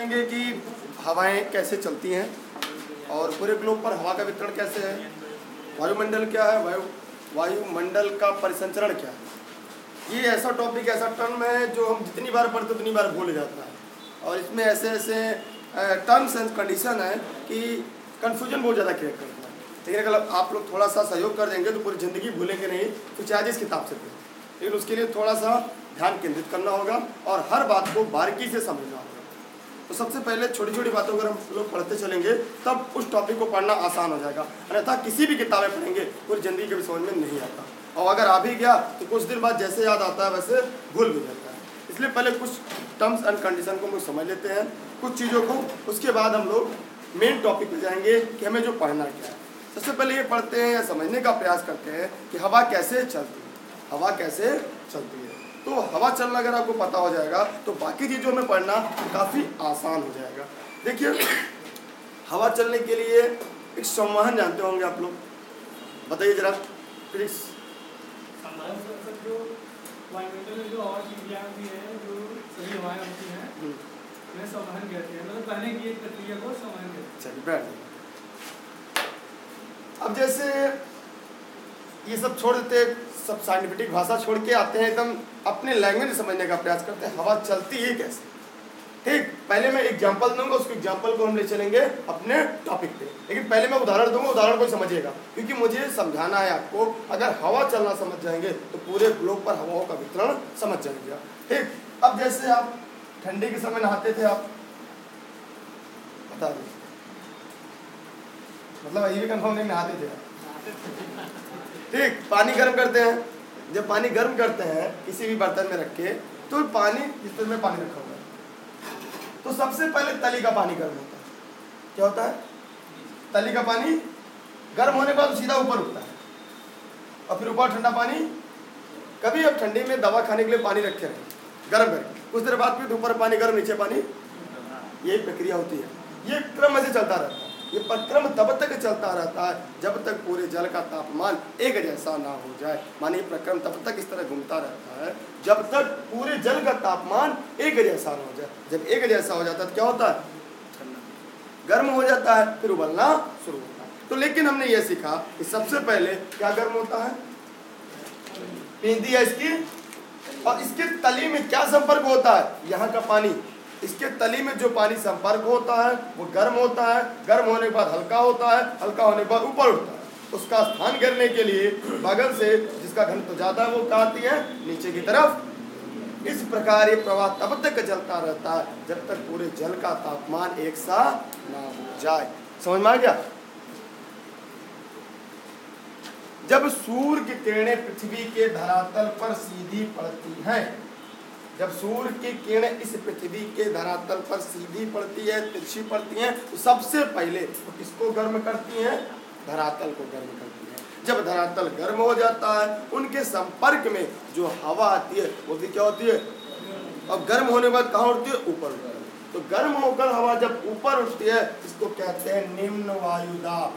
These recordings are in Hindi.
पढ़ेंगे कि हवाएं कैसे चलती हैं और पूरे ग्लोब पर हवा का वितरण कैसे है, वायुमंडल क्या है, वायुमंडल का परिसंचरण क्या है। ये ऐसा टॉपिक, ऐसा टर्म है जो हम जितनी बार पढ़ते उतनी बार भूल जाता है और इसमें ऐसे ऐसे टर्म्स एंड कंडीशन है कि कन्फ्यूजन बहुत ज़्यादा क्रिएट करता है। लेकिन अगर आप लोग थोड़ा सा सहयोग कर देंगे तो पूरी ज़िंदगी भूलेंगे नहीं, तो चाहे जिस किताब से पढ़ें, लेकिन उसके लिए थोड़ा सा ध्यान केंद्रित करना होगा और हर बात को बारीकी से समझना होगा। तो सबसे पहले छोटी छोटी बातों अगर हम लोग पढ़ते चलेंगे तब उस टॉपिक को पढ़ना आसान हो जाएगा, अन्यथा किसी भी किताबें पढ़ेंगे पूरी ज़िंदगी के भी समझ में नहीं आता, और अगर आ भी गया तो कुछ दिन बाद जैसे याद आता है वैसे भूल भी जाता है। इसलिए पहले कुछ टर्म्स एंड कंडीशन को हम लोग समझ लेते हैं, कुछ चीज़ों को, उसके बाद हम लोग मेन टॉपिक पे जाएंगे कि हमें जो पढ़ना क्या है। सबसे पहले ये पढ़ते हैं या समझने का प्रयास करते हैं कि हवा कैसे चलती है। हवा कैसे चलती है, तो हवा चलना अगर आपको पता हो जाएगा तो बाकी चीज़ों में पढ़ना काफ़ी आसान हो जाएगा। देखिए, हवा चलने के लिए एक संवहन जानते होंगे आप लोग, बताइए जरा प्लीज। जो वायुमंडल में जो और चीज़ें होती हैं, जो सभी हवाएं होती हैं, उन्हें संवहन कहते हैं। मतलब पहले की एक प्रक्रिया को संवहन कहते हैं। चलिए बैठ जाइए। अब जैसे ये सब छोड़ देते, सब साइंटिफिक भाषा छोड़ के आते हैं, एकदम अपने लैंग्वेज समझने का प्रयास करते हैं हवा चलती है कैसे। ठीक, पहले मैं एग्जांपल दूंगा, उसके एग्जांपल को हम ले चलेंगे अपने टॉपिक पे, लेकिन पहले मैं उदाहरण दूंगा, उदाहरण को समझिएगा, क्योंकि मुझे समझाना है आपको। अगर हवा चलना समझ जाएंगे तो पूरे ग्लोब पर हवाओं का वितरण समझ जाएंगे। ठीक, अब जैसे आप ठंडी के समय नहाते थे, आप बता दीजिए, मतलब ये भी कंफर्म नहीं नहाते थे। ठीक, पानी गर्म करते हैं, जब पानी गर्म करते हैं किसी भी बर्तन में रख के, तो पानी, जिस तरह में पानी रखा हुआ है, तो सबसे पहले तली का पानी गर्म होता है। क्या होता है? तली का पानी गर्म होने के बाद सीधा ऊपर उठता है और फिर ऊपर ठंडा पानी। कभी अब ठंडी में दवा खाने के लिए पानी रखे रहे गर्म करके, कुछ देर बाद फिर ऊपर पानी गर्म, नीचे पानी, यही प्रक्रिया होती है। ये क्रम ऐसे चलता रहता है। ये प्रक्रम तब तक चलता रहता है जब तक पूरे जल का तापमान एक जैसा ना हो जाए। माने ये प्रक्रम तब तक इस तरह घूमता रहता है जब तक पूरे जल का तापमान एक जैसा ना हो जाए। जब एक जैसा हो जाता है तो क्या होता है? गर्म हो जाता है, फिर उबलना शुरू होता है। तो लेकिन हमने ये सीखा कि सबसे पहले क्या गर्म होता है? पेंदी है इसकी, और इसके तली में क्या संपर्क होता है? यहाँ का पानी, इसके तली में जो पानी संपर्क होता है वो गर्म होता है। गर्म होने के बाद हल्का होता है, हल्का होने के बाद ऊपर उठता है। उसका स्थान घेरने के लिए बगल से जिसका घनत्व ज़्यादा है वो काटती है नीचे की तरफ। इस प्रकार ये प्रवाह तब तक चलता रहता है जब तक पूरे जल का तापमान एक सा ना हो जाए। समझ में आ गया? जब सूर्य की किरणें पृथ्वी के धरातल पर सीधी पड़ती हैं, जब सूर्य की किरणें इस पृथ्वी के धरातल पर सीधी पड़ती है, तिरछी पड़ती हैं, तो सबसे पहले तो किसको गर्म करती हैं? धरातल को गर्म करती हैं। जब धरातल गर्म हो जाता है, उनके संपर्क में जो हवा आती है वो भी क्या होती है? और गर्म होने के बाद कहाँ उठती है? ऊपर उठती है। तो गर्म होकर हवा जब ऊपर उठती है इसको कहते हैं निम्न वायुदाब।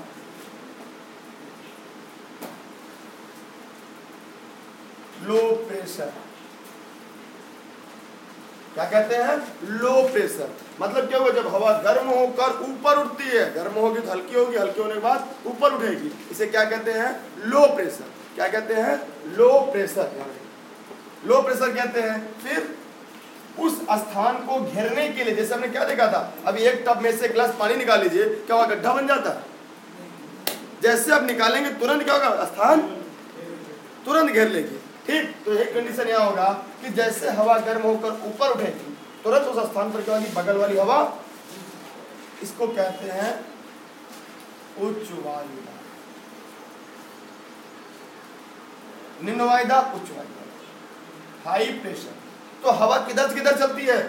लो प्रेशर। क्या कहते हैं? Low pressure. मतलब क्या हुआ? जब हवा गर्म होकर ऊपर उठती है, गर्म होगी तो हल्की होगी, हल्की होने के बाद ऊपर उठेगी, इसे क्या कहते हैं? Low pressure. क्या कहते हैं? Low pressure. लो प्रेशर कहते हैं। फिर उस स्थान को घेरने के लिए, जैसे हमने क्या देखा था, अभी एक टब में से गिलास पानी निकाल लीजिए, क्या वहां गड्ढा बन जाता है? जैसे आप निकालेंगे तुरंत क्या होगा? स्थान तुरंत घेर लेगी। ठीक, तो एक कंडीशन यह होगा कि जैसे हवा गर्म होकर ऊपर उठेगी तुरंत उस स्थान पर क्या होगी? बगल वाली हवा, इसको कहते हैं उच्च वायुदाब। निम्न वायुदाब, उच्च वायुदाब, हाई प्रेशर। तो हवा किधर से किधर चलती है?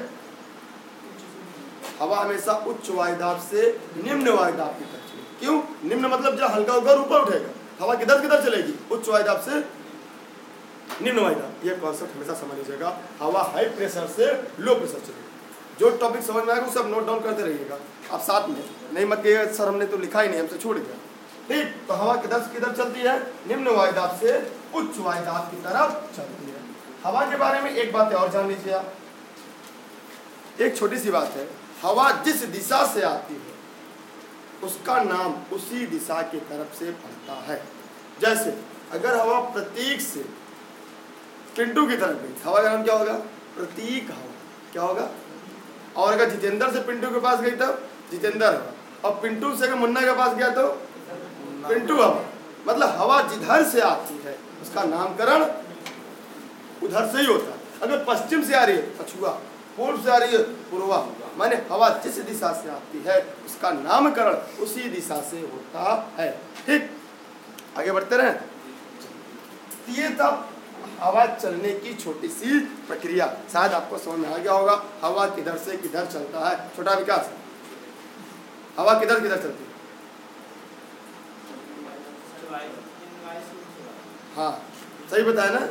हवा हमेशा उच्च वायुदाब से निम्न वायुदाब की तरफ चलेगी। क्यों? निम्न मतलब जब हल्का होकर ऊपर उठेगा, हवा किधर किधर चलेगी? उच्च वायुदाब से निम्न वायुदाब। ये कॉन्सेप्ट हमेशा समझ लीजिएगा। हवा हाई प्रेशर से लो प्रेशर चलेगी। जो टॉपिक समझ में आएगा वो सब नोट डाउन करते रहिएगा आप साथ में, नहीं मत कहिएगा सर हमने तो लिखा ही नहीं, हमसे छूट गया। ठीक, तो हवा किधर से किधर चलती है? निम्न वायुदाब से उच्च वायुदाब की तरफ चलती है। हवा के बारे में एक बात और जान लीजिए आप, एक छोटी सी बात है। हवा जिस दिशा से आती है उसका नाम उसी दिशा की तरफ से पड़ता है। जैसे अगर हवा प्रतीक से पिंटू की तरफ गई, हवा का नाम क्या होगा? प्रतीक हवा। क्या होगा? और अगर जितेंद्र से पिंटू के पास गई तब जितेंद्र हवा, और पिंटू से अगर मुन्ना के पास गया तो पिंटू हवा। मतलब हवा जिधर से आती है उसका नामकरण उधर से ही होता है। अगर पश्चिम से आ रही है पछुआ, पूर्व से आ रही है पूर्वा, माने हवा जिस दिशा से आती है उसका नामकरण उसी दिशा से होता है। ठीक, आगे बढ़ते रहे। ये तब हवा चलने की छोटी सी प्रक्रिया, शायद आपको समझ में आ गया होगा। हवा किधर से किधर चलता है। छोटा विकास, हवा किधर किधर चलती है? हाँ सही बताया ना।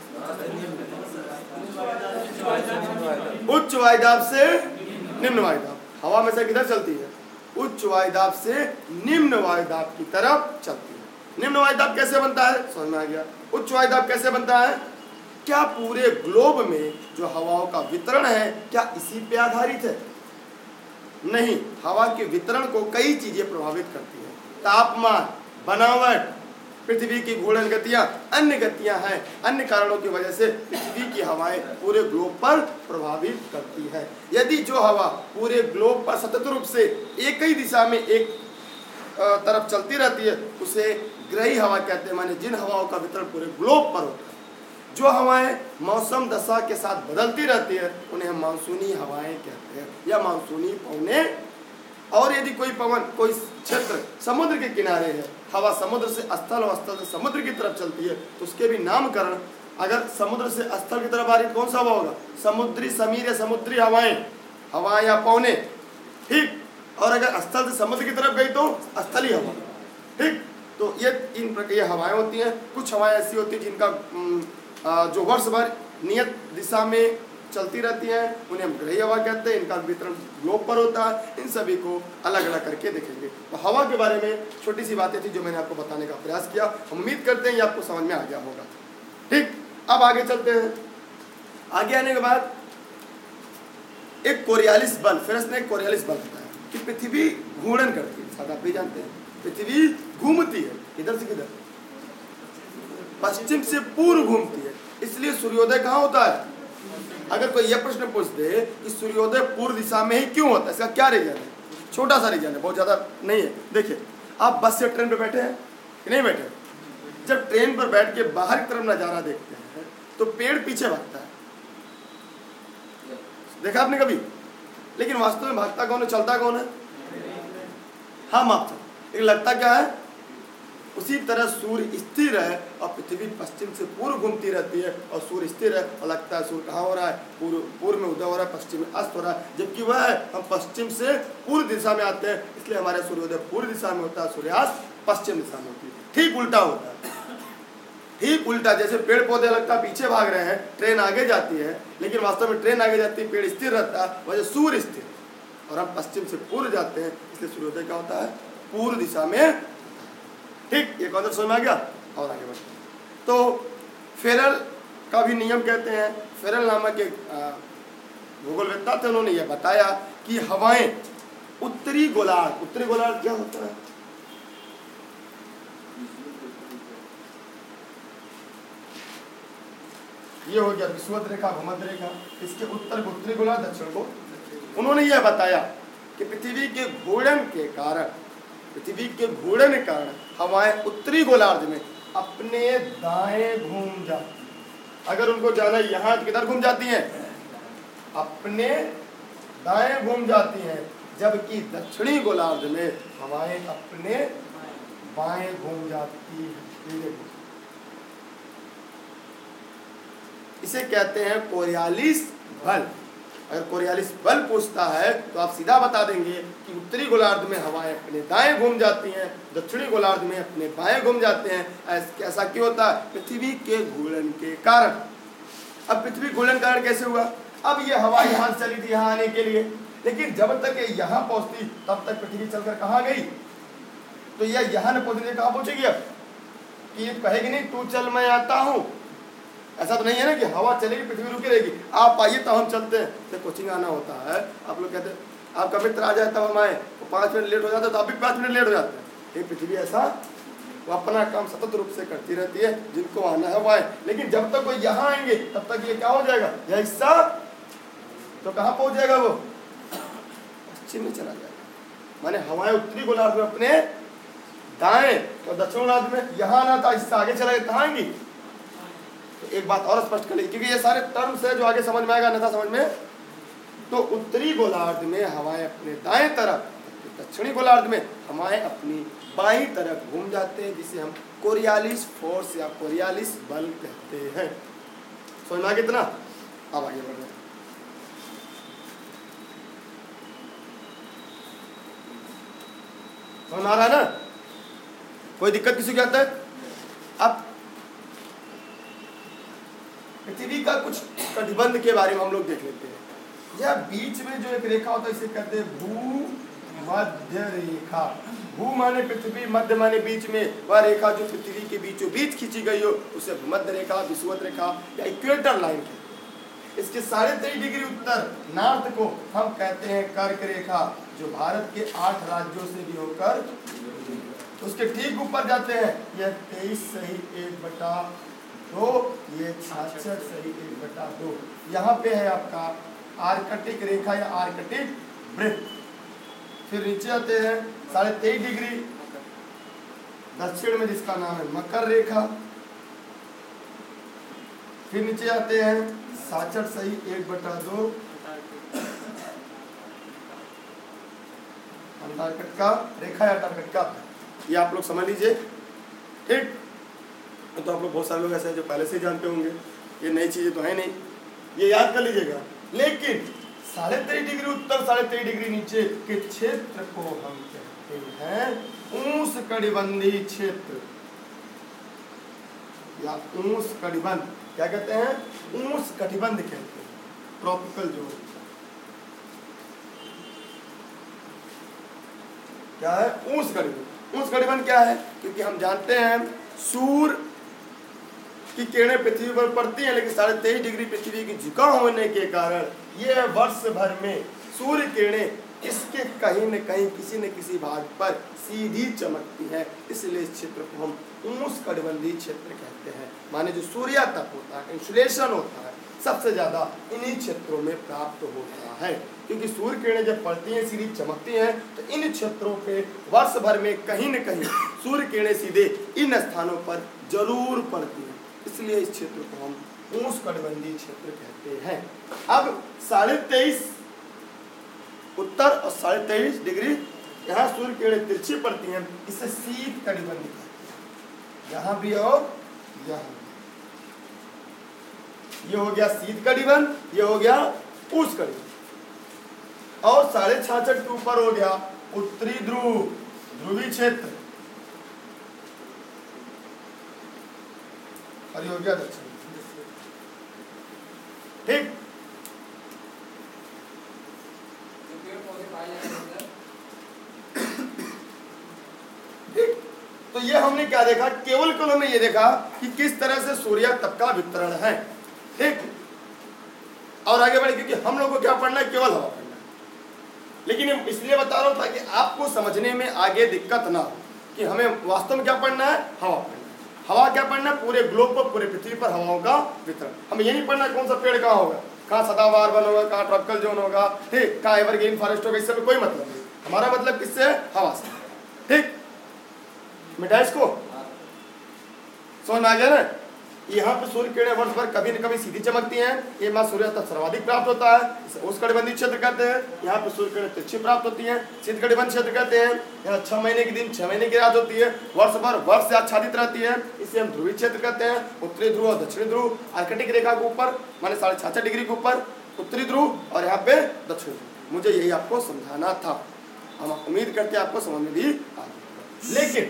उच्च वायुदाब से निम्न वायुदाब, हवा में से किधर चलती है? उच्च वायुदाब से निम्न वायुदाब की तरफ चलती है। निम्न वायुदाब कैसे बनता है? समझ में आ गया। उच्च वायुदाब कैसे बनता है? क्या पूरे ग्लोब में जो हवाओं का वितरण है क्या इसी पे आधारित है? नहीं, हवा के वितरण को कई चीजें प्रभावित करती है। तापमान, बनावट, पृथ्वी की घूर्णन गतियां, अन्य गतियां हैं। अन्य कारणों की वजह से पृथ्वी की हवाएं पूरे ग्लोब पर प्रभावित करती है। यदि जो हवा पूरे ग्लोब पर सतत रूप से एक ही दिशा में एक तरफ चलती रहती है उसे ग्रही हवा कहते हैं। माने जिन हवाओं का वितरण पूरे ग्लोब पर होता है, जो हवाएं मौसम दशा के साथ बदलती रहती है उन्हें मानसूनी हवाएं कहते हैं या मानसूनी पवनें। और यदि कोई पवन, कोई क्षेत्र समुद्र के किनारे है, हवा समुद्र से स्थल और स्थल से समुद्र की तरफ चलती है तो उसके भी नामकरण, अगर समुद्र से स्थल की तरफ आ रही कौन सा हवा होगा? समुद्री समीर या समुद्री हवाएं या पवने। ठीक, और अगर स्थल से समुद्र की तरफ गई तो स्थलीय हवा। ठीक, तो ये इन प्रकार हवाएं होती हैं। कुछ हवाएं ऐसी होती हैं जिनका जो वर्ष भर नियत दिशा में चलती रहती हैं उन्हें हम ग्रही हवा कहते हैं। इनका वितरण ग्लोब पर होता है। इन सभी को अलग अलग करके देखेंगे। तो हवा के बारे में छोटी सी बातें थी जो मैंने आपको बताने का प्रयास किया। हम उम्मीद करते हैं ये आपको समझ में आ गया होगा। ठीक, अब आगे चलते हैं। आगे आने के बाद एक कोरियालिस बल, फेरस ने एक कोरियालिस बल बताया कि पृथ्वी घूर्णन करती है। शायद आप भी जानते हैं पृथ्वी घूमती है। किधर से किधर? पश्चिम से पूर्व घूमती है। इसलिए सूर्योदय कहाँ होता है? अगर कोई यह प्रश्न पूछ दे कि सूर्योदय पूर्व दिशा में ही क्यों होता है, इसका क्या रीजन है? छोटा सा रीजन है, बहुत ज़्यादा नहीं है। देखिए, आप बस से ट्रेन पर बैठे हैं कि नहीं बैठे? जब ट्रेन पर बैठ के बाहर की तरफ नज़ारा देखते हैं तो पेड़ पीछे भागता है, देखा आपने कभी? लेकिन वास्तव में भागता कौन है, चलता कौन है? हम आप सब। लेकिन लगता क्या है? उसी तरह सूर्य स्थिर है और पृथ्वी पश्चिम से पूर्व घूमती रहती है, और सूर्य स्थिर है और लगता है सूर्य कहाँ हो रहा है? पूर्व में उदय हो रहा है, पश्चिम में अस्त हो रहा है। जबकि वह है हम पश्चिम से पूर्व दिशा में आते हैं, इसलिए हमारा सूर्योदय पूर्व दिशा में होता है, सूर्यास्त पश्चिम दिशा में होती है। ठीक उल्टा होता है। ठीक उल्टा, जैसे पेड़ पौधे लगता है पीछे भाग रहे हैं, ट्रेन आगे जाती है, लेकिन वास्तव में ट्रेन आगे जाती है, पेड़ स्थिर रहता है, वजह सूर्य स्थिर, और हम पश्चिम से पूर्व जाते हैं, इसलिए सूर्योदय क्या होता है? पूर्व दिशा में। ठीक, ये कॉन्सेप्ट समझ में आ गया? और आगे बढ़ते हैं। तो फेरल का भी नियम कहते हैं। फेरल नामक एक भूगोलवेत्ता थे, उन्होंने यह बताया कि हवाएं उत्तरी गोलार्ध, उत्तरी गोलार्ध क्या होता है? ये हो गया विषुवत रेखा, भूमध्य रेखा, इसके उत्तर को उत्तरी गोलार्ध, दक्षिण को। उन्होंने यह बताया कि पृथ्वी के घूर्णन के कारण हवाएं उत्तरी गोलार्ध में अपने दाएं घूम जाती। अगर उनको जाना यहाँ तो किधर घूम जाती हैं? अपने दाएं घूम जाती हैं, जबकि दक्षिणी गोलार्ध में हवाएं अपने बाएं घूम जाती हैं। इसे कहते हैं कोरियालिस बल। अगर कोरियालिस बल पूछता है तो आप सीधा बता देंगे कि उत्तरी गोलार्ध में हवाएं अपने दाएं घूम जाती हैं, दक्षिणी गोलार्ध में अपने बाएं घूम जाते हैं। ऐसा क्यों होता है? पृथ्वी के घूर्णन के कारण। अब पृथ्वी घूर्णन कारण कैसे हुआ? अब ये हवा यहाँ चली थी यहाँ आने के लिए, लेकिन जब तक ये यहाँ पहुँचती तब तक पृथ्वी चलकर कहाँ गई? तो यह यहाँ न पहुँचने कहाँ पहुँचेगी? अब कि ये कहेगी नहीं तू चल मैं आता हूँ। ऐसा तो नहीं है ना कि हवा चलेगी पृथ्वी रुकी रहेगी, आप आइए तो हम चलते हैं। तो कोचिंग आना होता है, आप लोग कहते हैं आपका मित्र आ जाए तब हम आए, तो 5 मिनट लेट हो जाता है तो आप भी 5 मिनट लेट हो जाते हैं। ये पृथ्वी ऐसा वो अपना काम सतत रूप से करती रहती है, जिनको आना है वो आए। लेकिन जब तक वो यहाँ आएंगे तब तक ये क्या हो जाएगा, यह हिस्सा तो कहाँ पहुँच जाएगा, वो पश्चिम में चला जाएगा। माने हवाएं उत्तरी गोलार्ध में अपने दाएं और दक्षिण गोलार्ध में यहाँ आना था, इससे आगे चला गया, कहाँ आएंगी। तो एक बात और स्पष्ट कर ली, क्योंकि ये सारे टर्म्स है जो आगे समझ में आएगा, अन्यथा समझ में। तो उत्तरी गोलार्ध में हवाएं अपने दाएं तरफ, दक्षिणी गोलार्ध में हवाएं अपनी बाईं तरफ घूम जाते हैं, जिसे हम कोरियालिस फोर्स या कोरियालिस बल कहते हैं। समझ में आ गया इतना? अब आगे बढ़ रहे हैं। समझ आ रहा है ना? कोई दिक्कत किसी को आता है? अब पृथ्वी का कुछ कटिबंध के बारे में हम लोग देख लेते हैं। यह बीच में जो एक रेखा होता है इसे कहते हैं भूमध्य रेखा। भू माने पृथ्वी, मध्य माने बीच में, वह रेखा जो पृथ्वी के बीचों बीच खींची गई हो उसे भूमध्य रेखा, विषुवत रेखा या इक्वेटर लाइन कहते हैं। इसके 23.5 डिग्री उत्तर नॉर्थ को हम कहते हैं कर्क रेखा, जो भारत के 8 राज्यों से भी होकर उसके ठीक ऊपर जाते हैं। यह 23 सही 1/2, ये 66 सही 1/2। यहाँ पे है आपका आर्कटिक रेखा या आर्कटिक वृत्त। फिर नीचे आते हैं 23.5 डिग्री दक्षिण में, जिसका नाम है मकर रेखा। फिर नीचे आते हैं 66 सही 1/2 अंटार्कटिका रेखा या अंटार्कटिका। ये आप लोग समझ लीजिए, ठीक। तो आप लोग बहुत सारे लोग ऐसे हैं जो पहले से जानते होंगे, ये नई चीजें तो है नहीं, ये याद कर लीजिएगा। लेकिन 23.5 डिग्री उत्तर 23.5 डिग्री नीचे के क्षेत्र को हम कहते हैं उष्णकटिबंधीय क्षेत्र या उष्णकटिबंध। क्या कहते हैं? उष्णकटिबंध कहते हैं, ट्रॉपिकल जोन। क्या है? उष्णकटिबंध। उष्णकटिबंध क्या है? क्योंकि हम जानते हैं सूर्य की किरणें पृथ्वी पर पड़ती हैं, लेकिन 23.5 डिग्री पृथ्वी की झुकाव होने के कारण यह वर्ष भर में सूर्य किरणें इसके कहीं न कहीं किसी न किसी भाग पर सीधी चमकती हैं। इसलिए इस क्षेत्र को हम उष्णकटिबंधीय क्षेत्र कहते हैं। माने जो सूर्य तप होता है, इंसुलेशन होता है, सबसे ज्यादा इन्हीं क्षेत्रों में प्राप्त होता है। क्योंकि सूर्य किरणें जब पड़ती हैं, सीधी चमकती हैं, तो इन क्षेत्रों पे वर्ष भर में कहीं न कहीं सूर्य किरणें सीधे इन स्थानों पर जरूर पड़ती हैं। इसलिए इस क्षेत्र को हम उष्णकटिबंधीय क्षेत्र कहते हैं। अब 23.5 उत्तर और 23.5 डिग्री यहाँ सूर्य किरणें तिरछी पड़ती हैं, इसे शीत कटिबंध कहते हैं। यहाँ भी और यहाँ, ये हो गया शीत कटिबंध, ये हो गया उष्ण कटिबंध। और 66.5 के ऊपर हो गया उत्तरी ध्रुव, ध्रुवीय क्षेत्र, और ये हो गया दक्षिण। ठीक। ठीक, तो ये हमने क्या देखा? केवल हमने ये देखा कि किस तरह से सूर्य तप का वितरण है। ठीक, और आगे बढ़े, क्योंकि हम लोग को क्या पढ़ना है? केवल हवा पढ़ना है। लेकिन इसलिए बता रहा हूं ताकि आपको समझने में आगे दिक्कत ना हो कि हमें वास्तव में क्या पढ़ना है? हवा पढ़ना है। हवा क्या पढ़ना है? पूरे ग्लोब पर, पूरे पृथ्वी पर हवाओं का वितरण। हमें ये नहीं पढ़ना कौन सा पेड़ कहाँ होगा, कहाँ सदाबहार वन होगा, कहाँ ट्रॉपिकल जोन होगा, ठीक, कहाँ एवरग्रीन फॉरेस्ट होगा, इससे कोई मतलब नहीं। हमारा मतलब किससे है? हवा से। ठीक, मिटा इसको, समझ में आ गया ना? यहाँ पे सूर्य किरणें वर्ष भर कभी न कभी सीधी चमकती हैं। ये मास सूर्य तक सर्वाधिक प्राप्त होता है, इसे उष्णकटिबंधीय क्षेत्र कहते हैं। यहाँ पे सूर्य किरणें तिरछी प्राप्त होती हैं, शीतकटिबंधीय क्षेत्र कहते हैं। यहाँ 6 महीने के दिन 6 महीने की रात होती है, वर्ष भर वर्ष से आच्छादित रहती है, इसे हम ध्रुवीय क्षेत्र कहते हैं। उत्तरी ध्रुव और दक्षिणी ध्रुव आर्कटिक रेखा के ऊपर, माने 66.5 डिग्री के ऊपर उत्तरी ध्रुव, और यहाँ पे दक्षिण ध्रुव। मुझे यही आपको समझाना था, हम उम्मीद करते हैं आपको समझ में भी आ गया।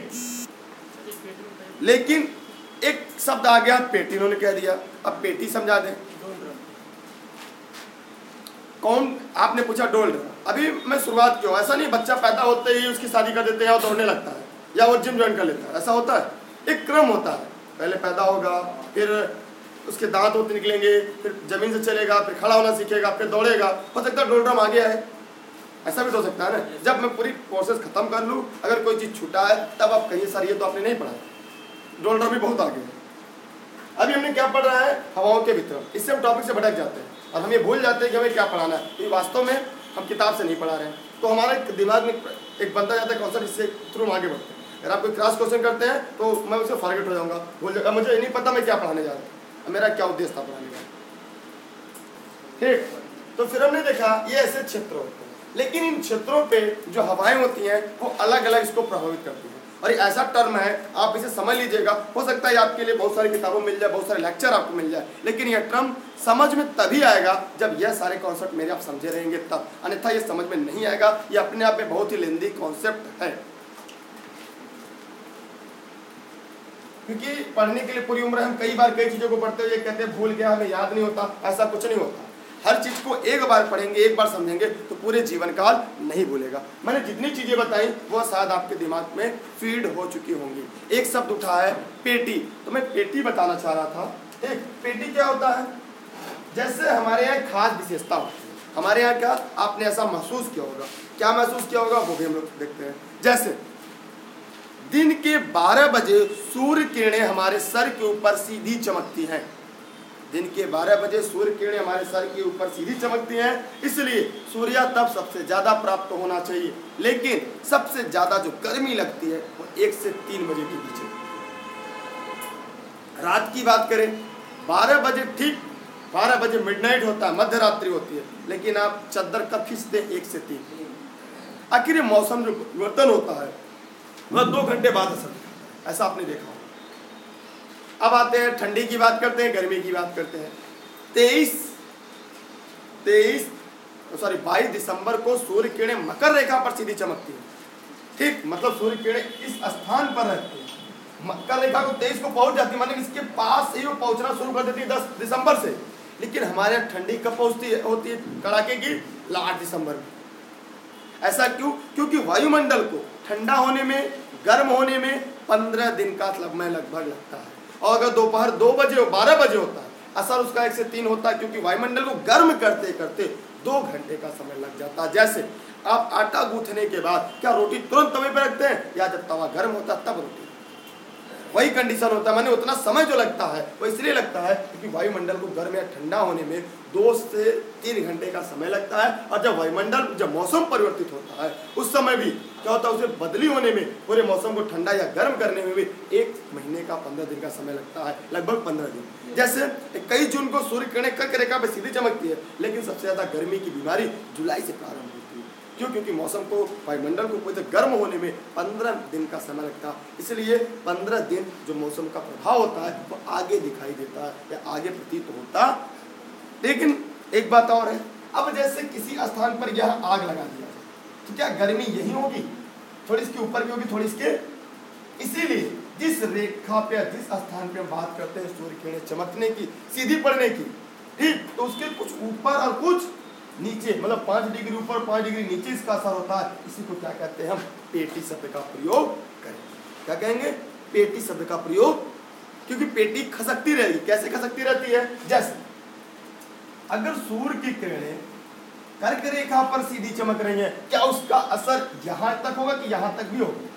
लेकिन एक शब्द आ गया पेटी, इन्होंने कह दिया। अब पेटी समझा दें। कौन? आपने पूछा डोल्ड। अभी मैं शुरुआत क्यों, ऐसा नहीं बच्चा पैदा होते ही उसकी शादी कर देते हैं और दौड़ने लगता है या वो जिम ज्वाइन कर लेता है, ऐसा होता है? एक क्रम होता है। पहले पैदा होगा, फिर उसके दांत होते निकलेंगे, फिर जमीन से चलेगा, फिर खड़ा होना सीखेगा, फिर दौड़ेगा। हो सकता है डोल्ड्रम आ गया है, ऐसा भी तो हो सकता है ना, जब मैं पूरी प्रोसेस खत्म कर लूँ, अगर कोई चीज़ छूटा है तब आप कहिए सर ये तो आपने नहीं पढ़ा, डोल्डर भी बहुत आगे है। अभी हमने क्या पढ़ रहा है, हवाओं के वितरण। इससे हम टॉपिक से भटक जाते हैं और हम ये भूल जाते हैं कि हमें क्या पढ़ाना है, तो वास्तव में हम किताब से नहीं पढ़ा रहे हैं। तो हमारे दिमाग में एक बनता जाता है कॉन्सेप्ट, इससे थ्रू हम आगे बढ़ते हैं। अगर आप कोई क्रॉस क्वेश्चन करते हैं तो मैं उससे फॉरगेट हो जाऊँगा, भूल जाऊँगा, मुझे ये नहीं पता मैं क्या पढ़ाने जा रहा हूँ, मेरा क्या उद्देश्य था पढ़ाने का। ठीक, तो फिर हमने देखा ये ऐसे क्षेत्र होते हैं, लेकिन इन क्षेत्रों पे जो हवाएं होती हैं वो अलग अलग इसको प्रभावित करती हैं। और ये ऐसा टर्म है, आप इसे समझ लीजिएगा। हो सकता है आपके लिए बहुत सारी किताबों मिल जाए, बहुत सारे लेक्चर आपको मिल जाए, लेकिन यह टर्म समझ में तभी आएगा जब यह सारे कॉन्सेप्ट मेरे आप समझे रहेंगे तब, अन्यथा ये समझ में नहीं आएगा। ये अपने आप में बहुत ही लेंदी कॉन्सेप्ट है, क्योंकि पढ़ने के लिए पूरी उम्र हम कई बार कई चीज़ों को पढ़ते हुए कहते हैं भूल गया, हमें याद नहीं होता। ऐसा कुछ नहीं होता। हर चीज़ को एक बार पढ़ेंगे, एक बार समझेंगे तो पूरे जीवन काल नहीं भूलेगा। मैंने जितनी चीज़ें बताई वो शायद आपके दिमाग में फीड हो चुकी होंगी। एक शब्द उठा है पेटी, तो मैं पेटी बताना चाह रहा था। एक पेटी क्या होता है, जैसे हमारे यहाँ खास विशेषता होती है। हमारे यहाँ क्या आपने ऐसा महसूस किया होगा, क्या महसूस किया होगा वो भी हम लोग देखते हैं। जैसे दिन के 12 बजे सूर्य किरणें हमारे सर के ऊपर सीधी चमकती हैं। दिन के 12 बजे सूर्य किरणें हमारे सर के ऊपर सीधी चमकती हैं, इसलिए सूर्य तप सबसे ज़्यादा प्राप्त होना चाहिए। लेकिन सबसे ज़्यादा जो गर्मी लगती है वो 1 से 3 बजे के बीच है। रात की बात करें 12 बजे, ठीक 12 बजे मिडनाइट होता है, मध्य रात्रि होती है, लेकिन आप चद्दर कब खींचते हैं 1 से 3। आखिर मौसम जो परिवर्तन होता है वह 2 घंटे बाद असर दिखाता है, ऐसा आपने देखा। अब आते हैं ठंडी की बात करते हैं, गर्मी की बात करते हैं। 22 दिसंबर को सूर्य किरणें मकर रेखा पर सीधी चमकती है। ठीक, मतलब सूर्य किरणें इस स्थान पर रहती है, मकर रेखा को 23 को पहुंच जाती है, मतलब इसके पास से ही वो पहुंचना शुरू कर देती है 10 दिसंबर से। लेकिन हमारे यहाँ ठंडी कब पहुंचती है, होती है कड़ाके की 8 दिसंबर में। ऐसा क्यों? क्योंकि वायुमंडल को ठंडा होने में, गर्म होने में 15 दिन का समय लगभग लगता है। और अगर दोपहर 2 बजे 12 बजे होता है, असर उसका 1 से 3 होता है, क्योंकि वायुमंडल को गर्म करते करते 2 घंटे का समय लग जाता है। जैसे आप आटा गूंथने के बाद क्या रोटी तुरंत तवे पर रखते हैं, या जब तवा गर्म होता है तब रोटी, वही कंडीशन होता है। माने उतना समय जो लगता है वो इसलिए लगता है क्योंकि वायुमंडल को गर्म या ठंडा होने में 2 से 3 घंटे का समय लगता है। और जब मौसम परिवर्तित होता है उस समय भी क्या होता है, उसे बदली होने में, पूरे मौसम को ठंडा या गर्म करने में भी 1 महीने का 15 दिन का समय लगता है, लगभग 15 दिन। जैसे 21 जून को सूर्य किरणें कर्क रेखा पर सीधी चमकती है, लेकिन सबसे ज़्यादा गर्मी की बीमारी जुलाई से प्रारंभ होती है। क्यों? क्योंकि मौसम को, वायुमंडल को पूरे गर्म होने में 15 दिन का समय लगता है। इसलिए 15 दिन जो मौसम का प्रभाव होता है वो आगे दिखाई देता है या आगे प्रतीत होता। लेकिन एक बात और है, अब जैसे किसी स्थान पर यह आग लगा दिया तो क्या गर्मी यही होगी, थोड़ी इसके ऊपर की होगी, थोड़ी इसके, इसीलिए जिस रेखा पे, जिस स्थान पे हम बात करते हैं सूर्य किरणें चमकने की, सीधी पड़ने की, ठीक, तो उसके कुछ ऊपर और कुछ नीचे, मतलब 5 डिग्री ऊपर 5 डिग्री नीचे इसका असर होता है। इसी को क्या कहते हैं, हम पेटी शब्द का प्रयोग करेंगे। क्या कहेंगे? पेटी शब्द का प्रयोग, क्योंकि पेटी खसकती रहेगी। कैसे खसकती रहती है? जैसे अगर सूर्य की किरणें कर्क रेखा पर सीधी चमक रही है, क्या उसका असर यहां तक होगा कि यहां तक भी होगा?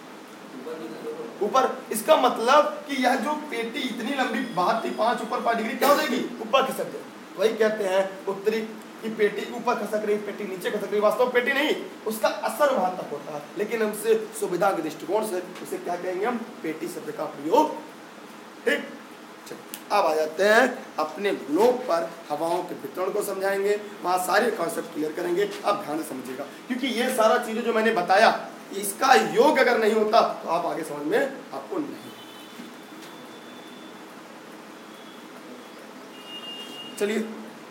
ऊपर। इसका मतलब कि यह जो पेटी इतनी लंबी 5 ऊपर 5 डिग्री क्या हो जाएगी, ऊपर खसक जाएगी। वही कहते हैं उत्तरी की पेटी ऊपर खसक रही, पेटी नीचे खसक रही, वास्तव पेटी नहीं, उसका असर वहां तक होता है। लेकिन हमसे सुविधा के दृष्टिकोण से उसे क्या कहेंगे, हम पेटी शब्द का प्रयोग। ठीक, अब आ जाते हैं अपने ब्लॉग पर हवाओं के वितरण को समझाएंगे, वहाँ सारे कॉन्सेप्ट क्लियर करेंगे। अब ध्यान से समझिएगा, क्योंकि ये सारा चीज़ें जो मैंने बताया इसका योग अगर नहीं होता तो आप आगे समझ में आपको नहीं। चलिए,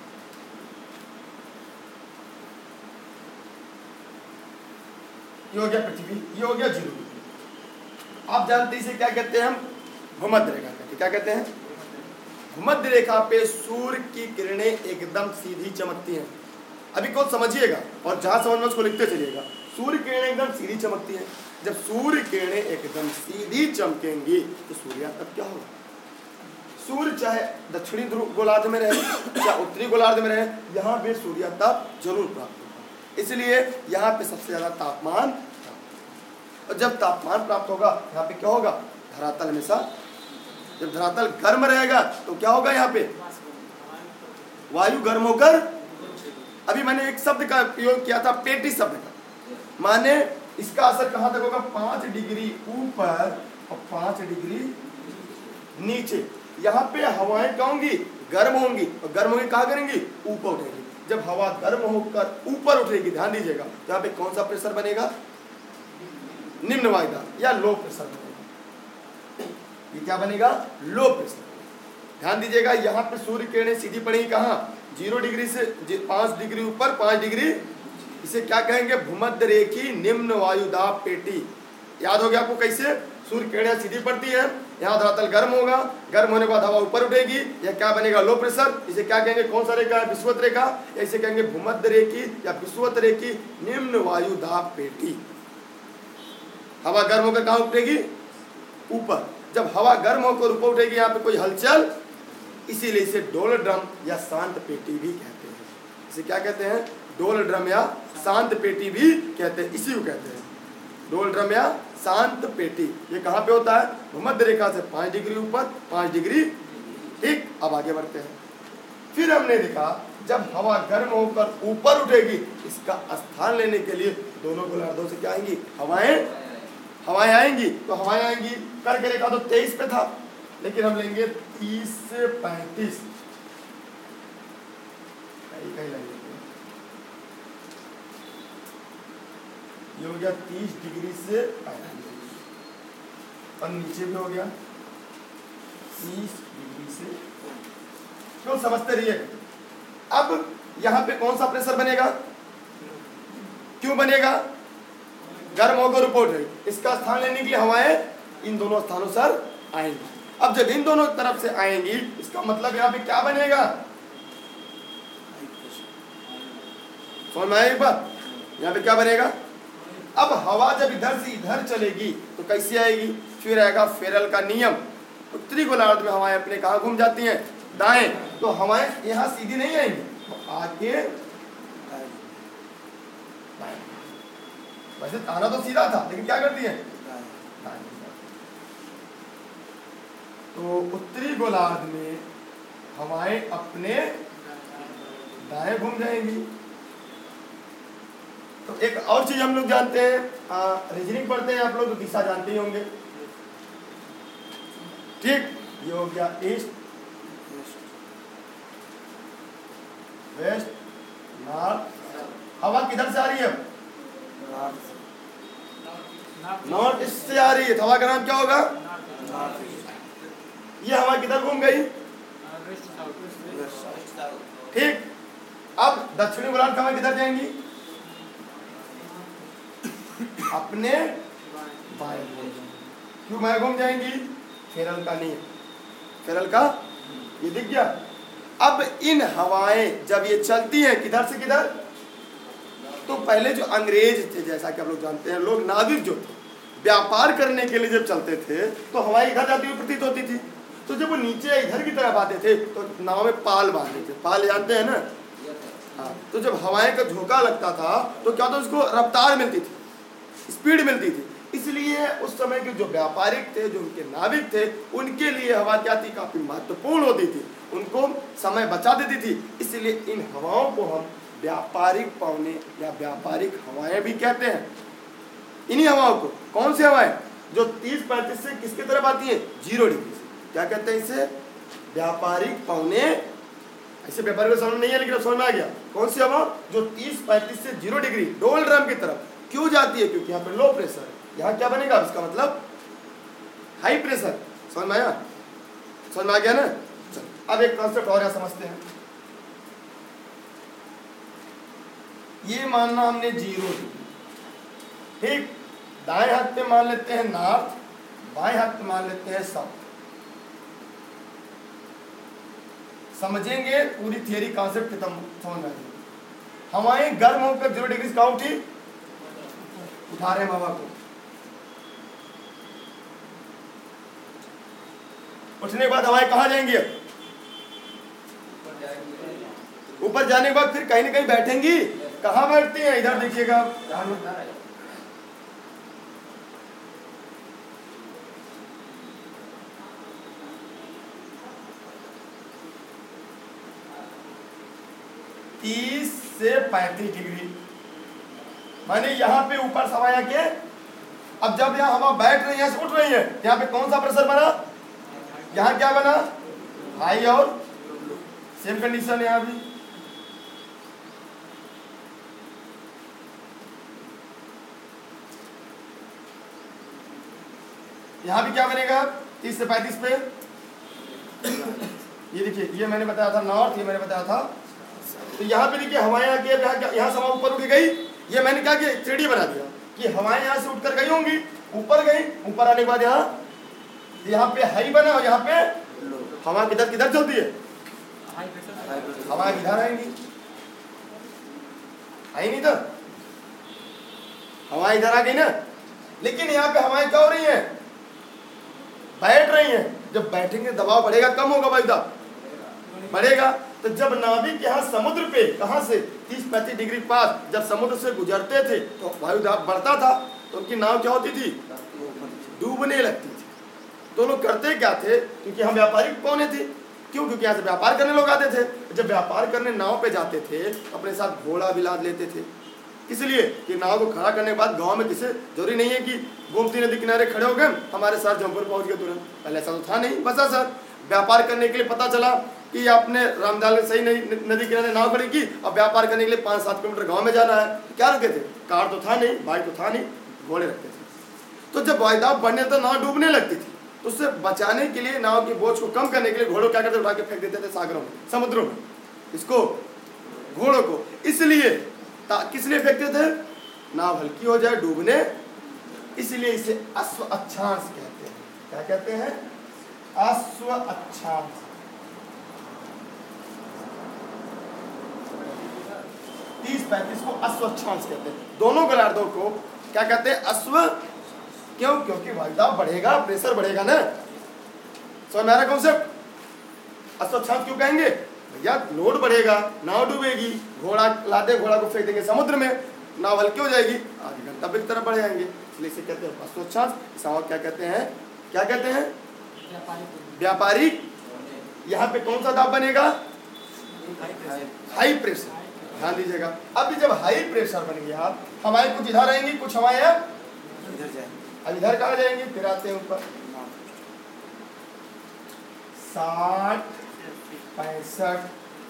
ये हो गया पृथ्वी, ये हो गया जीरो। आप जानते हैं इसे क्या कहते हैं, हम भूमध्य रेखा कहते हैं। क्या कहते हैं? भूमध्य रेखा पे सूर्य की किरणें एकदम सीधी चमकती हैं। अभी कौन समझिएगा और जहां समझ में उसको लिखते चलिएगा। सूर्य किरणें एकदम सीधी चमकती हैं। जब सूर्य किरणें एकदम सीधी चमकेंगी तो सूर्य तब क्या होगा? सूर्य चाहे दक्षिणी ध्रुव गोलार्ध में रहे, चाहे उत्तरी गोलार्ध में रहे, यहाँ पे सूर्य तब जरूर प्राप्त होगा। इसलिए यहाँ पे सबसे ज़्यादा तापमान, और जब तापमान प्राप्त होगा यहाँ पे क्या होगा, धरातल हमेशा, जब धरातल गर्म रहेगा तो क्या होगा, यहाँ पे वायु गर्म होकर, अभी मैंने एक शब्द का प्रयोग किया था पेटी शब्द का, माने इसका असर कहाँ तक होगा, 5 डिग्री ऊपर और 5 डिग्री नीचे। यहाँ पे हवाएं क्या होंगी, गर्म होंगी, और गर्म होंगी कहाँ करेंगी, ऊपर उठेंगी। जब हवा गर्म होकर ऊपर उठेगी, ध्यान दीजिएगा, तो यहाँ पे कौन सा प्रेशर बनेगा, निम्न वायुदाब या लो प्रेशर बनेगा। ये क्या बनेगा, लो प्रेशर। ध्यान दीजिएगा, यहाँ पे सूर्य किरणें सीधी पड़ेगी कहाँ, 0 डिग्री से 5 डिग्री ऊपर 5 डिग्री, इसे क्या कहेंगे, भूमध्य रेखी निम्न वायुदाब पेटी। याद हो गया आपको कैसे, सूर्य किरणें सीधी पड़ती है, यहाँ धरातल गर्म होगा, गर्म होने के बाद हवा ऊपर उठेगी, यह क्या बनेगा, लो प्रेशर। इसे क्या कहेंगे, कौन सा रेखा है, विषुवत रेखा, या इसे कहेंगे भूमध्य रेखी या विषुवत रेखी निम्न वायुदाब पेटी। हवा गर्म होकर कहाँ उठेगी, ऊपर। जब हवा गर्म होकर ऊपर उठेगी, यहाँ पे कोई हलचल, इसीलिए इसे डोल ड्रम या शांत पेटी भी कहते हैं। इसे क्या कहते हैं, डोल ड्रम या शांत पेटी भी कहते हैं, इसी को कहते हैं डोल ड्रम या शांत पेटी। ये कहाँ पे होता है, भूमध्य रेखा से 5 डिग्री ऊपर 5 डिग्री। ठीक, अब आगे बढ़ते हैं। फिर हमने देखा जब हवा गर्म होकर ऊपर उठेगी, इसका स्थान लेने के लिए दोनों गोलार्धों से क्या आएंगी, हवाएं आएंगी। तो हवाएं आएंगी, करके देखा तो 23 पे था, लेकिन हम लेंगे 30 से 35, कहीं लगेंगे। ये हो गया 30 डिग्री से 35, और नीचे भी हो गया 30 डिग्री से। क्यों, समझते रहिए। अब यहाँ पे कौन सा प्रेशर बनेगा, क्यों बनेगा, गर्म होकर ऊपर उठेगी, इसका स्थान लेने के लिए हवाएं इन दोनों स्थानों से आएंगी। अब जब इन दोनों तरफ से आएंगी, इसका मतलब यहाँ पे क्या बनेगा, समझ में आया एक बात, यहाँ पे क्या बनेगा। अब हवा जब इधर से इधर चलेगी तो कैसी आएगी, फिर आएगा फेरल का नियम। उत्तरी गोलार्ध में हवाएं अपने कहाँ घूम जाती हैं, दाएं, तो हवाएं यहाँ सीधी नहीं आएंगी, तो आगे वैसे आना तो सीधा था, लेकिन क्या करती है, तो उत्तरी गोलार्ध में हवाएं अपने दाएं घूम जाएंगी। तो एक और चीज हम लोग जानते हैं, रीजनिंग पढ़ते हैं आप लोग, तो दिशा जानते ही होंगे। ठीक, ये हो गया ईस्ट, वेस्ट, नॉर्थ। हवा किधर से आ रही है, नॉर्थ ईस्ट से आ रही है, हवा का नाम क्या होगा, ये हवा किधर घूम गई, ठीक। अब दक्षिणी गोलार्ध हवा किधर जाएंगी, अपने बाएं घूम, क्यों बाएं घूम जाएंगी, फेरल का नियम, फेरल का, ये दिख गया। अब इन हवाएं जब ये चलती हैं किधर से किधर, तो पहले जो अंग्रेज थे, जैसा कि आप लोग जानते हैं, लोग नाविक जो थे, व्यापार करने के लिए जब चलते थे तो हवाएं इधर जाती हुई प्रतीत होती थी। तो जब वो नीचे इधर की तरफ आते थे तो नाव में पाल बांधते थे, पाल जानते हैं ना, हाँ। तो जब हवाएं का झोंका लगता था तो क्या था, उसको रफ्तार मिलती थी, स्पीड मिलती थी। इसलिए उस समय के जो व्यापारिक थे, जो उनके नाविक थे, उनके लिए हवा क्या थी, काफी महत्वपूर्ण होती थी, उनको समय बचा देती थी। इसलिए इन हवाओं को हम व्यापारिक पवने या व्यापारिक हवाएं भी कहते हैं। इन्हीं हवाओं को, कौन सी हवाएं, जो 30-35 से किसकी तरफ आती है, 0 डिग्री से, क्या कहते हैं इसे, व्यापारिक पवने। ऐसे व्यापारिक को समझ नहीं है, लेकिन अब समझ में आ गया। कौन सी हवा, जो 30-35 से 0 डिग्री डोल ड्रम की तरफ क्यों जाती है, क्योंकि यहाँ पे लो प्रेशर है। यहाँ क्या बनेगा, इसका मतलब हाई प्रेशर। समझ में आया, समझ में आ गया ना। चलो अब एक कॉन्सेप्ट और समझते हैं। ये मानना हमने 0 डिग्री, ठीक। दाएं हाथ पे मान लेते हैं नॉर्थ, बाएं हाथ पे मान लेते हैं साउथ। समझेंगे पूरी थियरी, कॉन्सेप्ट खत्म समझ में आएगी। हवाएं गर्म होकर 0 डिग्री कहाँ उठी, उठा रहे हैं हवा को, उठने के बाद हवाएं कहाँ जाएंगी, ऊपर जाने के बाद फिर कहीं ना कहीं बैठेंगी, कहाँ बैठती हैं? इधर देखिएगा, तीस से 35 डिग्री, माने यहाँ पे ऊपर हवा के। अब जब यहाँ हवा बैठ रही है, उठ रही है, यहाँ पे कौन सा प्रेशर बना? यहाँ क्या बना? हाई और सेम कंडीशन है यहाँ भी। यहाँ भी क्या बनेगा? 30 से 35 पे। ये देखिए, ये मैंने बताया था नॉर्थ, ये मैंने बताया था। तो यहाँ पे देखिए हवाएं आके यहाँ से हवा ऊपर उठ गई। ये मैंने कहा कि 3D बना दिया कि हवाएं यहाँ से उठकर गई होंगी, ऊपर गई, ऊपर आने के बाद यहाँ पे हाई बना और यहाँ पे हवा किधर किधर चलती है? हवा किधर आएंगी? आई नहीं तो हवा इधर आ गई ना। लेकिन यहाँ पे हवाएं क्या हो रही हैं? बैठ रही हैं। जब बैठेंगे दबाव बढ़ेगा, कम होगा वायु दाब बढ़ेगा। तो जब नाविक यहाँ समुद्र पे कहाँ से 30-35 डिग्री पास जब समुद्र से गुजरते थे तो वायु दाब बढ़ता था, तो उनकी नाव क्या होती थी? डूबने लगती थी। तो लोग करते क्या थे? क्योंकि हम व्यापारिक पौने थे, क्यों? क्योंकि यहाँ से व्यापार करने लोग आते थे। जब व्यापार करने नाव पे जाते थे अपने साथ घोड़ा भी लाद लेते थे, इसलिए कि नाव को खड़ा करने के बाद गांव में किसी जरूरी नहीं है कि गोमती नदी किनारे खड़े हो गए हमारे साथ जमपुर पहुंच गए तुरंत। पहले ऐसा तो था नहीं। बस सर व्यापार करने के लिए पता चला कि आपने रामदाल सही नदी किनारे नाव खड़ी की, अब व्यापार करने के लिए 5-7 किलोमीटर गाँव में जाना है, क्या रखे थे? कार तो था नहीं, बाइक तो था नहीं, घोड़े रखते थे। तो जब वायुदाब बढ़ने तो नाव डूबने लगती थी, तो उससे बचाने के लिए नाव की बोझ को कम करने के लिए घोड़ों क्या करते? उठा के फेंक देते थे सागरों में, समुद्रों में, इसको घोड़ों को। इसलिए किस लिए फेंकते थे? नाव हल्की हो जाए, डूबने। इसलिए इसे अश्व अक्षांश कहते हैं। क्या कहते हैं? अश्व अक्षांश। 30-35 को अश्व अक्षांश कहते हैं। दोनों गोलार्धों को क्या कहते हैं? अश्व। क्यों? क्योंकि वायुदाब बढ़ेगा, प्रेशर बढ़ेगा ना। समझ में आ रहा कॉन्सेप्ट? अश्व अक्षांश क्यों कहेंगे? भैया लोड बढ़ेगा, नाव डूबेगी, घोड़ा लादे, घोड़ा को फेंक देंगे समुद्र में, नाव हल्की हो जाएगी, आगे गंतव्य की तरफ बढ़ जाएंगे, इसलिए इसे कहते हैं अश्व अक्षांश। क्या कहते हैं? क्या कहते हैं? व्यापारिक। यहाँ पे कौन सा दाब बनेगा? High pressure. ध्यान दीजिएगा। अब जब हाई प्रेशर बन गया, हवाएं कुछ इधर आएंगी, कुछ हवाएं इधर जाएंगी। अब इधर कहाँ जाएंगी? फिर आते हैं ऊपर 60, 65,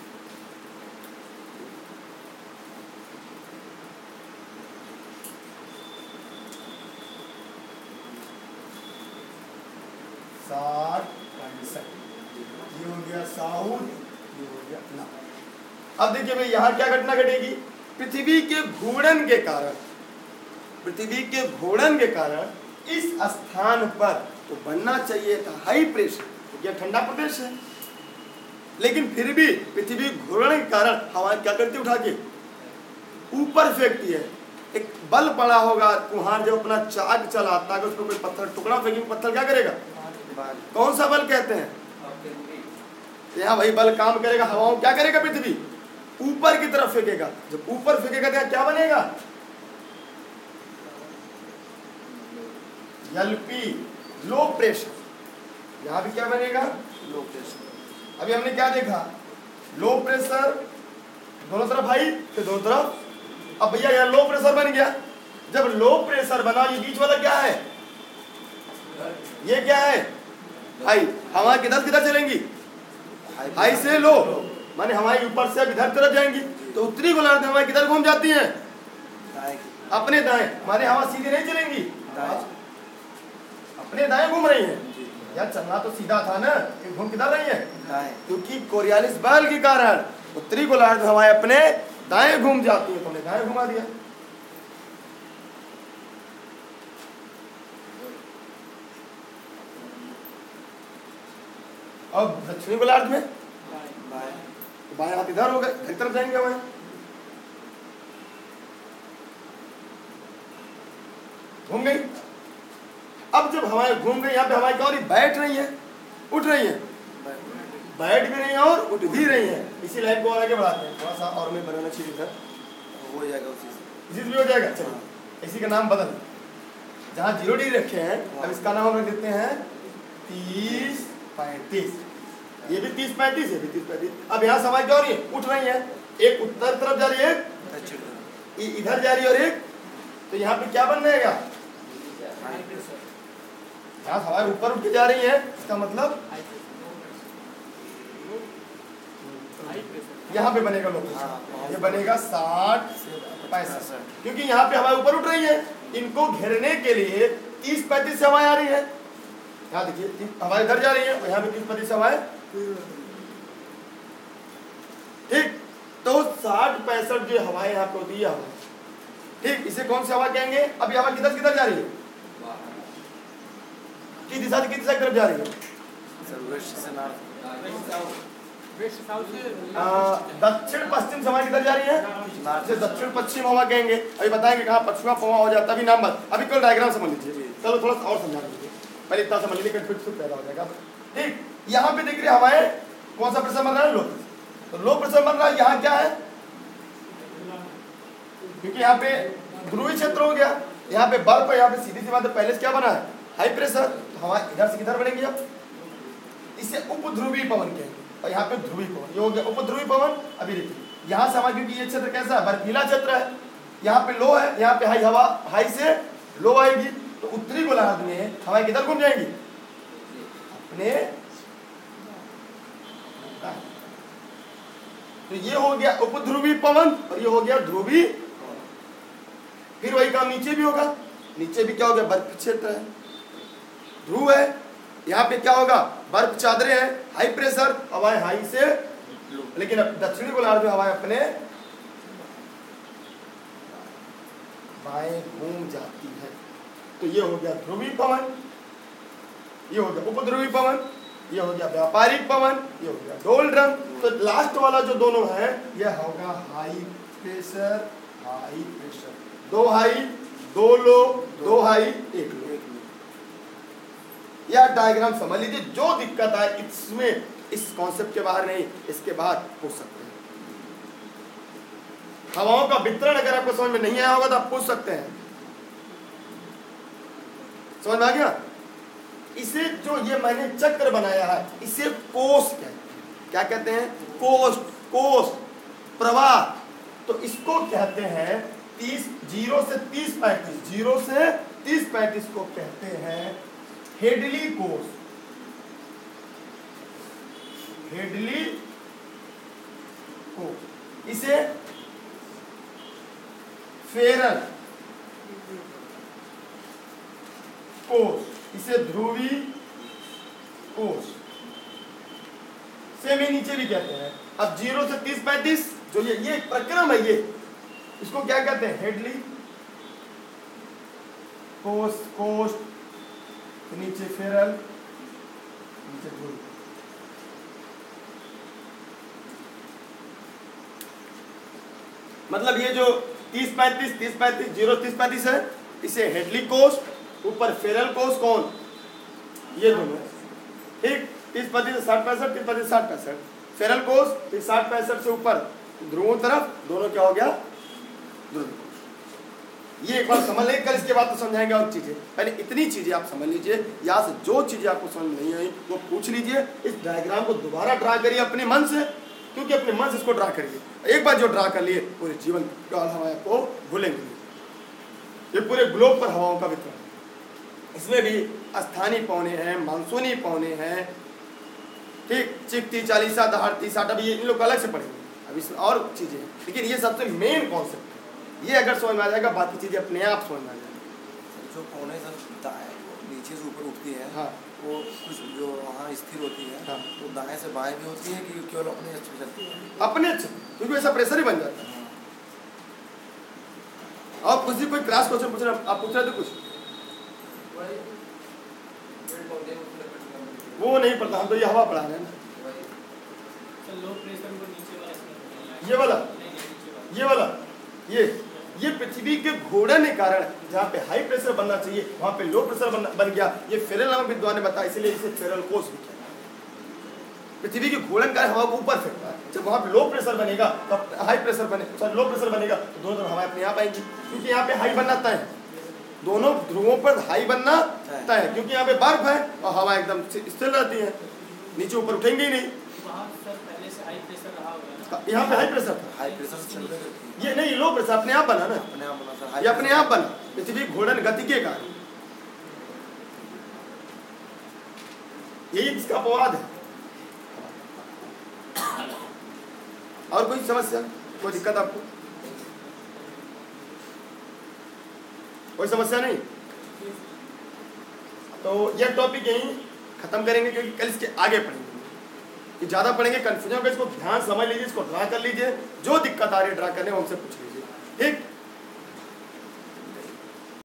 ये हो गया साउथ, ये हो गया नॉर्थ। अब देखिए भाई यहाँ क्या घटना घटेगी? पृथ्वी के घूर्णन के कारण, पृथ्वी के घूर्णन के कारण इस स्थान पर तो बनना चाहिए था हाई प्रेशर, क्योंकि यह ठंडा प्रदेश है। लेकिन फिर भी पृथ्वी घूर्णन के कारण हवा क्या करती? उठा के ऊपर फेंकती है। एक बल पड़ा होगा, कुम्हार जब अपना चाक चलाता है, उसको कोई पत्थर टुकड़ा फेंकेंगे, पत्थर क्या करेगा? कौन सा बल कहते हैं? यहाँ वही बल काम करेगा। हवाओं क्या करेगा? पृथ्वी ऊपर की तरफ फेंकेगा। जब ऊपर फेंकेगा तो क्या बनेगा? LP, low pressure. यहाँ भी क्या बनेगा? Low pressure. अभी हमने क्या देखा? लो प्रेशर दोनों तरफ हाई, फिर दोनों तरफ। अब भैया यहाँ लो प्रेशर बन गया। जब लो प्रेशर बना, ये बीच वाला क्या है? ये क्या है? हाई। हवा किधर किधर चलेंगी? हाई से लो, माने हवाएं ऊपर से अब इधर तरफ जाएंगी। तो उत्तरी गोलार्ध में हवाएं किधर घूम जाती हैं? अपने दाएं, माने हवा सीधी नहीं चलेंगी, अपने दाएं घूम रही हैं। यार चलना तो सीधा था ना, घूम किधर रही है? क्योंकि कोरियालिस बल के कारण उत्तरी गोलार्ध में हवाएं अपने दाएं घूम जाती है, तो हमने दाएं घुमा दिया। अब दक्षिणी गोलार्ध में बाएं हाथ इधर हो गए, इधर तरफ जाएंगे हवाएं। घूम गई। अब जब हवाएं घूम गई, यहाँ पे हवाएं क्या हो रही? बैठ रही हैं, उठ रही हैं, बैठ भी रही हैं और उठ भी रही हैं। इसी लाइन को आगे बढ़ाते हैं थोड़ा सा, और मैं बनाना चाहिए था हो जाएगा उसी से, इसी से भी हो जाएगा। चलिए इसी का नाम बदल, जहाँ 0 डिग्री रखे हैं अब इसका नाम हम रख देते हैं 30-35। ये भी 30-35, ये भी 30-35। अब यहाँ समय क्या हो रही है, उठ रही है, एक उत्तर तरफ जा रही है, इधर जा रही है और एक, तो यहाँ पे क्या बन जाएगा, यहाँ हवाएं ऊपर उठ के जा रही है, इसका मतलब यहाँ पे बनेगा लो प्रेशर, ये बनेगा 60-65, क्योंकि यहाँ पे हवाएं ऊपर उठ रही है, इनको घेरने के लिए 30-35 से हवाएं आ रही है। यहाँ देखिए हवाएं इधर जा रही है और यहाँ पे 30-35 हवाएं, ठीक। तो 60-65 जो हवाएं यहाँ पे होती है हवा, ठीक, इसे कौन सी हवा कहेंगे। अब ये हवा किधर किधर जा रही है, किस दिशा से किस दिशा की तरफ जा रही है, दक्षिण पश्चिम से हवा किधर जा रही है, इसे दक्षिण पश्चिम हवा कहेंगे। अभी बताएंगे कहाँ पश्चिमा पवा हो जाता, अभी नाम बता, अभी कल डायग्राम समझ लीजिए। चलो थोड़ा सा और समझा दीजिए, पहले इतना समझ लीजिए, कंफ्यूजन पैदा हो जाएगा, ठीक। यहाँ पे देख रही हवाएं कौन सा प्रेशर बन रहा है, लो, तो लो प्रेशर बन रहा है। यहाँ क्या है, क्योंकि यहाँ पे ध्रुवीय क्षेत्र हो गया, यहाँ पे बर्फ है, यहाँ पे सीधी सी बात है, पहले से क्या बना है, हाई प्रेशर, तो हवा इधर से किधर बढ़ेंगी, अब इसे उपध्रुवीय पवन कहेंगे, और यहाँ पे ध्रुवीय पवन, ये हो गया उपध्रुवीय पवन। अभी देखिए यहाँ से हवा, क्योंकि ये क्षेत्र कैसा है, बर्फीला क्षेत्र है, यहाँ पे लो है, यहाँ पे हाई, हवा हाई से लो आएगी, तो उत्तरी गोलार्ध में हवाएं किधर घूम जाएंगी, अपने, तो ये हो गया उपध्रुवीय पवन और ये हो गया ध्रुवीय। फिर वही काम नीचे भी होगा, नीचे भी क्या हो गया, बर्फ क्षेत्र है, ध्रुव है, यहाँ पे क्या होगा, बर्फ चादरें हैं, हाई प्रेशर, हवाएं हाई से, लेकिन दक्षिणी गोलार्ध में हवाएं अपने बाएं घूम जाती है। तो ये हो गया ध्रुवीय पवन, ये हो गया उपध्रुवीय पवन, ये हो गया व्यापारिक पवन, ये हो गया डोलड्रम। तो लास्ट वाला जो दोनों है ये होगा high pressure, high pressure, 2 high 2 low, 2 high 1 low. यह डायग्राम समझ लीजिए, जो दिक्कत है इसमें, इस कॉन्सेप्ट के बाहर नहीं, इसके बाद पूछ सकते हैं। हवाओं का वितरण अगर आपको समझ में नहीं आया होगा तो आप पूछ सकते हैं, समझ में आ गया। इसे जो ये मैंने चक्र बनाया है, इसे कोष कहते हैं, क्या कहते हैं, कोष, कोष प्रवाह। तो इसको कहते हैं 0 से 30-35, 0 से 30-35 को कहते हैं हेडली कोष, हेडली कोष। इसे फेरल कोष, इसे ध्रुवीय कोष, सेमी नीचे भी कहते हैं। अब 0 से 30-35 जो ये प्रक्रम है, ये इसको क्या कहते हैं, हेडली कोष, कोष, नीचे फेरल, नीचे ध्रुवीय। मतलब ये जो 30-35, 30-35, 0 30-35 है, इसे हेडली कोष, ऊपर फेरल कोष, कौन, ये दोनों, ठीक। 30-35 से 60-65, 30-35 से 60-65, फेरल कोष, फिर 60-65 से ऊपर ध्रुवों तरफ, दोनों क्या हो गया, ध्रुवीय कोष। ये एक बार समझ लें, कल इसके बाद तो समझाएंगे और चीजें, पहले इतनी चीजें आप समझ लीजिए। यहाँ से जो चीजें आपको समझ में नहीं आई वो पूछ लीजिए, इस डायग्राम को दोबारा ड्रा करिए अपने मन से, क्योंकि अपने मन से इसको ड्रा करिए। एक बार जो ड्रा कर लिए पूरे जीवन काल हवाएं को भूलेंगे। ये पूरे ग्लोब पर हवाओं का वितरण, इसमें भी स्थानीय पौने हैं, मानसूनी पौने हैं, ठीक, चिकती, चालीसा, दहाड़ती, साठ, अब ये इन लोग अलग से पढ़ेंगे, अब इसमें और चीजें हैं, लेकिन ये सबसे मेन कॉन्सेप्ट है। ये अगर समझ में आ जाएगा, बाकी चीजें अपने आप समझ में आ जाएंगी। जो पौने नीचे से ऊपर उठती है, हाँ, वो कुछ जो वहाँ स्थिर होती है, हाँ, वो दाएं से बाएं भी होती है कि केवल अपने अच्छे चलती है, अपने अच्छे, क्योंकि ऐसा प्रेशर ही बन जाता है। और कुछ भी कोई क्लास क्वेश्चन पूछ रहे, आप पूछ रहे थे कुछ, वो नहीं पता, हम तो ये हवा पढ़ा रहे हैं ना। ये वाला ये पृथ्वी के घूर्णन के कारण जहाँ पे हाई प्रेशर बनना चाहिए वहाँ पे लो प्रेशर बन गया। ये फेरल नामक विद्वान ने बताया, इसलिए इसे फेरल कोष भी कहते हैं। पृथ्वी की घूर्णन कार्य हवा को ऊपर फेंकता है। जब वहाँ पे लो प्रेशर बनेगा तो हाई प्रेशर बने लो प्रेशर बनेगा तो दोनों तरफ हवा अपने आप आएंगी, क्योंकि यहाँ पे हाई बनना तय है, दोनों ध्रुवों पर हाई बनना तय है, क्योंकि यहाँ पे बर्फ है और हवा एकदम स्थिर रहती है, नीचे ऊपर उठेंगे ही नहीं। पहले से हाई प्रेशर रहा होगा ना, यहाँ पे हाई प्रेशर था, हाई प्रेशर से चलने करती है। ये नहीं लो प्रेशर अपने आप बना ना, अपने आप बना सर, ये अपने आप बना पृथ्वी घूर्णन गति के कारण, यही इसका अपवाद है। और कोई समस्या, कोई दिक्कत आपको? कोई समस्या नहीं? तो यह टॉपिक यहीं खत्म करेंगे, क्योंकि कल इसके आगे पढ़ेंगे, कि ज़्यादा पढ़ेंगे कंफ्यूजन होगा, इसको ध्यान समझ लीजिए, इसको ड्रा कर लीजिए, जो दिक्कत आ रही है ड्रा करने वो हमसे पूछ लीजिए, ठीक।